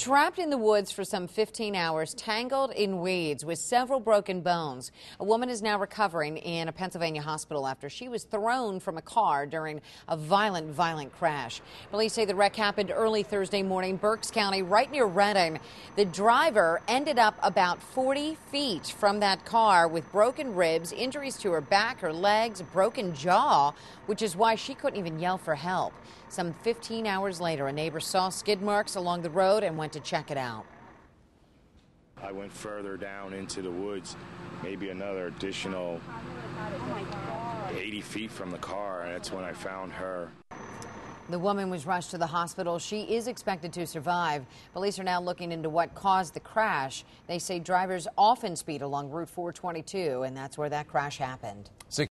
Trapped in the woods for some 15 hours, tangled in weeds with several broken bones. A woman is now recovering in a Pennsylvania hospital after she was thrown from a car during a violent crash. Police say the wreck happened early Thursday morning, Berks County, right near Reading. The driver ended up about 40 feet from that car with broken ribs, injuries to her back, her legs, a broken jaw, which is why she couldn't even yell for help. Some 15 hours later, a neighbor saw skid marks along the road and went to check it out. I went further down into the woods, maybe another additional 80 feet from the car, and that's when I found her. The woman was rushed to the hospital. She is expected to survive. Police are now looking into what caused the crash. They say drivers often speed along Route 422, and that's where that crash happened.